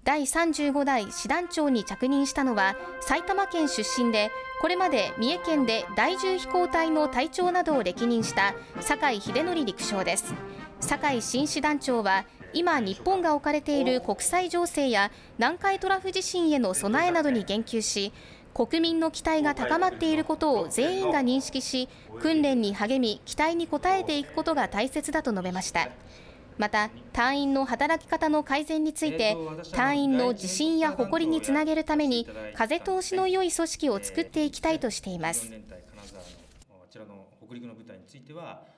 第35代師団長に着任したのは埼玉県出身で、これまで三重県で第10飛行隊の隊長などを歴任した酒井秀則陸将です。酒井新師団長は今日本が置かれている国際情勢や南海トラフ地震への備えなどに言及し、国民の期待が高まっていることを全員が認識し、訓練に励み期待に応えていくことが大切だと述べました。また隊員の働き方の改善について、隊員の自信や誇りにつなげるために風通しの良い組織を作っていきたいとしています。 北陸の部隊については